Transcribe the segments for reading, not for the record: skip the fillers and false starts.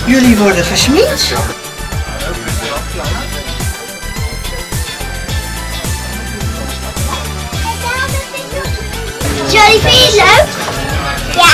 Jullie worden gesminkt. Jolie, vind je het leuk? Ja.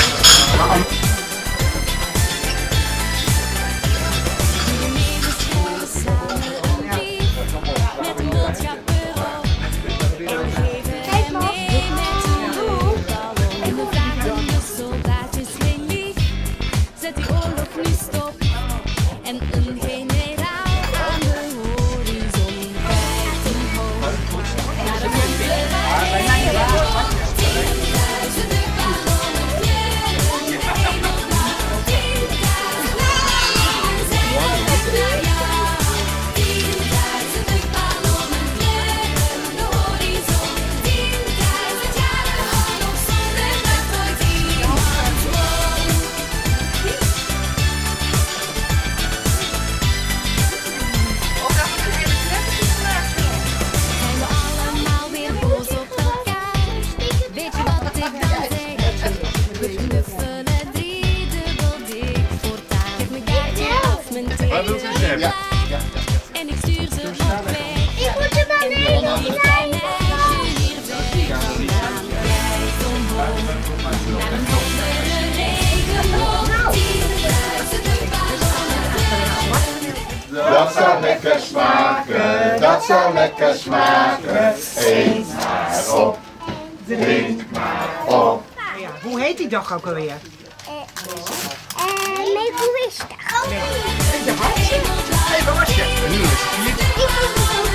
En ik stuur ze op weg. Ik moet er maar mee. Dat zal lekker smaken, dat zal lekker smaken. Eet maar op, drink maar op. Ja, hoe heet die dag ook alweer? Leukemie. De hartje? Nee, waar was je? En nu is het 4.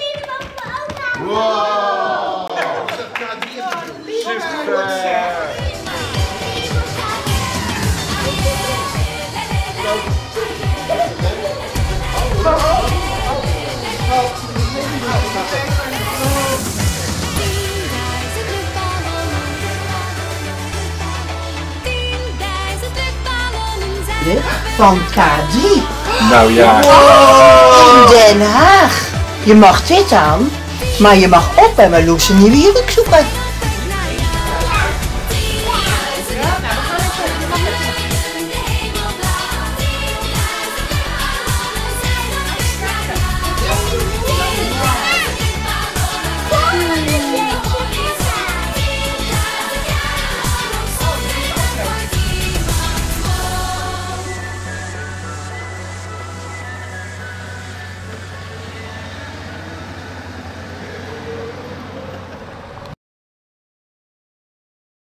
Wow! Super! Van K3. Nou ja. In Den Haag. Je mag dit aan, maar je mag ook bij mijn Loes een nieuwe jurk zoeken.